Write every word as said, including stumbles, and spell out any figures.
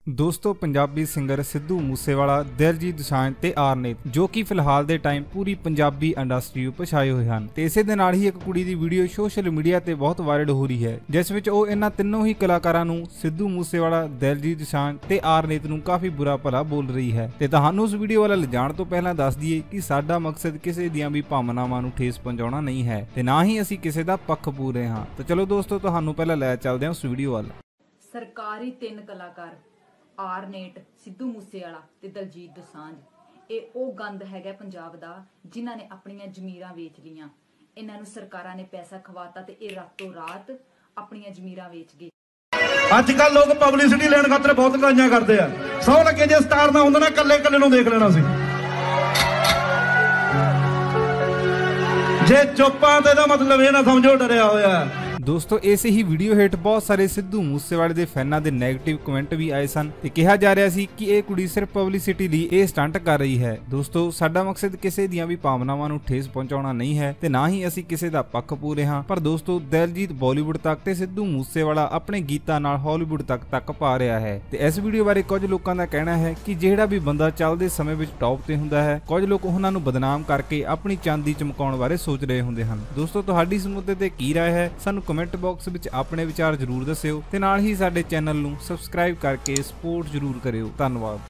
दोस्तों पंजाबी सिंगर सिद्धू मूसेवाला, दिलजीत दोसांझ ते आरनेत जो कि फिलहाल ਦੇ ਟਾਈਮ ਪੂਰੀ ਪੰਜਾਬੀ ਇੰਡਸਟਰੀ ਉੱਪਰ ਛਾਏ ਹੋਏ ਹਨ ਤੇ ਇਸੇ ਦੇ ਨਾਲ ਹੀ ਇੱਕ ਕੁੜੀ ਦੀ ਵੀਡੀਓ ਸੋਸ਼ਲ ਮੀਡੀਆ ਤੇ ਬਹੁਤ ਵਾਇਰਲ ਹੋ ਰਹੀ ਹੈ ਜਿਸ ਵਿੱਚ ਉਹ ਇਹਨਾਂ ਤਿੰਨੋਂ ਹੀ ਕਲਾਕਾਰਾਂ ਨੂੰ ਸਿੱਧੂ ਮੂਸੇਵਾਲਾ, ਦਿਲਜੀਤ दोसांझ ਤੇ ਆਰਨੇਤ ਨੂੰ ਕਾਫੀ ਬੁਰਾ ਭਲਾ ਬੋਲ ਰਹੀ ਹੈ ਤੇ ਤੁਹਾਨੂੰ ਉਸ ਵੀਡੀਓ ਵੱਲ ਲਿਜਾਣ ਤੋਂ ਪਹਿਲਾਂ ਦੱਸ ਦਈਏ ਕਿ ਸਾਡਾ ਮਕਸਦ ਕਿਸੇ ਦੀਆਂ ਵੀ ਭਾਵਨਾਵਾਂ ਨੂੰ ਠੇਸ ਪਹੁੰਚਾਉਣਾ ਨਹੀਂ ਹੈ ਤੇ ਨਾ ਹੀ ਅਸੀਂ ਕਿਸੇ ਦਾ ਪੱਖ ਪੂਰ ਰਹੇ ਹਾਂ। ਤਾਂ ਚਲੋ ਦੋਸਤੋ ਤੁਹਾਨੂੰ ਪਹਿਲਾਂ ਲੈ ਚੱਲਦੇ ਹਾਂ ਉਸ ਵੀਡੀਓ ਵੱਲ। ਸਰਕਾਰੀ ਤਿੰਨ ਕਲਾਕਾਰ ਆਰਨੇਟ, ਸਿੱਧੂ ਮੂਸੇਵਾਲਾ ਤੇ ਦਿਲਜੀਤ दोसांझ ਇਹ ਉਹ ਗੰਦ ਹੈਗਾ ਪੰਜਾਬ ਦਾ ਜਿਨ੍ਹਾਂ ਨੇ ਆਪਣੀਆਂ ਜ਼ਮੀਰਾਂ ਵੇਚ ਲੀਆਂ। ਇਹਨਾਂ ਨੂੰ ਸਰਕਾਰਾਂ ਨੇ ਪੈਸਾ ਖਵਾਤਾ ਤੇ ਇਹ ਰਾਤੋਂ ਰਾਤ ਆਪਣੀਆਂ ਜ਼ਮੀਰਾਂ ਵੇਚ ਗਏ। ਅੱਜ ਕੱਲ ਲੋਕ ਪਬਲਿਸਿਟੀ ਲੈਣ ਖਾਤਰ ਬਹੁਤ ਕਾਈਆਂ ਕਰਦੇ ਆ। ਸੌ ਲੱਗੇ ਜੇ ਸਟਾਰ ਨਾ ਹੁੰਦਾ ਨਾ ਕੱਲੇ ਕੱਲੇ ਨੂੰ ਦੇਖ ਲੈਣਾ ਸੀ। ਜੇ ਚੁੱਪਾਂ ਤੇ ਦਾ ਮਤਲਬ ਇਹ ਨਾ ਸਮਝੋ ਡਰਿਆ ਹੋਇਆ। दोस्तों इस ही वीडियो हेठ बहुत सारे सिद्धू मूसेवाले ਦੇ ਫੈਨਾਂ ਦੇ ਨੈਗੇਟਿਵ ਕਮੈਂਟ ਵੀ ਆਏ ਸਨ ਤੇ ਕਿਹਾ ਜਾ ਰਿਹਾ ਸੀ ਕਿ ਇਹ ਕੁੜੀ ਸਿਰਫ ਪਬਲਿਸਿਟੀ ਲਈ ਇਹ ਸਟੰਟ ਕਰ ਰਹੀ ਹੈ। ਦੋਸਤੋ ਸਾਡਾ ਮਕਸਦ ਕਿਸੇ ਦੀਆਂ ਵੀ ਭਾਵਨਾਵਾਂ ਨੂੰ ਠੇਸ ਪਹੁੰਚਾਉਣਾ ਨਹੀਂ ਹੈ ਤੇ ਨਾ ਹੀ ਅਸੀਂ ਕਿਸੇ ਦਾ ਪੱਖ ਪੂਰੇ ਹਾਂ। ਪਰ ਦੋਸਤੋ ਦਿਲਜੀਤ ਬਾਲੀਵੁੱਡ ਤੱਕ ਤੇ ਸਿੱਧੂ ਮੂਸੇਵਾਲਾ ਆਪਣੇ ਗੀਤਾਂ ਨਾਲ ਹਾਲੀਵੁੱਡ ਤੱਕ ਤੱਕ ਪਾ ਰਿਹਾ ਹੈ ਤੇ ਇਸ ਵੀਡੀਓ ਬਾਰੇ ਕੁਝ ਲੋਕਾਂ ਦਾ ਕਹਿਣਾ ਹੈ ਕਿ ਜਿਹੜਾ ਵੀ ਬੰਦਾ ਚੱਲਦੇ ਸਮੇਂ ਵਿੱਚ ਟੌਪ ਤੇ ਹੁੰਦਾ ਹੈ, ਕੁਝ ਲੋਕ ਉਹਨਾਂ ਨੂੰ ਬਦਨਾਮ ਕਰਕੇ ਆਪਣੀ ਚਾਂਦੀ ਚਮਕਾਉਣ ਬਾਰੇ ਸੋਚ ਰਹੇ ਹੁੰਦੇ ਹਨ। ਦੋਸਤੋ ਤੁਹਾਡੀ ਇਸ ਮੁੱਦੇ ਤੇ ਕੀ ਰਾਏ ਹੈ ਸਾਨੂੰ ਕਮੈਂਟ ਬਾਕਸ ਵਿੱਚ ਆਪਣੇ ਵਿਚਾਰ ਜ਼ਰੂਰ ਦੱਸਿਓ ਤੇ ਨਾਲ ਹੀ ਸਾਡੇ ਚੈਨਲ ਨੂੰ ਸਬਸਕ੍ਰਾਈਬ ਕਰਕੇ ਸਪੋਰਟ ਜ਼ਰੂਰ ਕਰਿਓ। ਧੰਨਵਾਦ।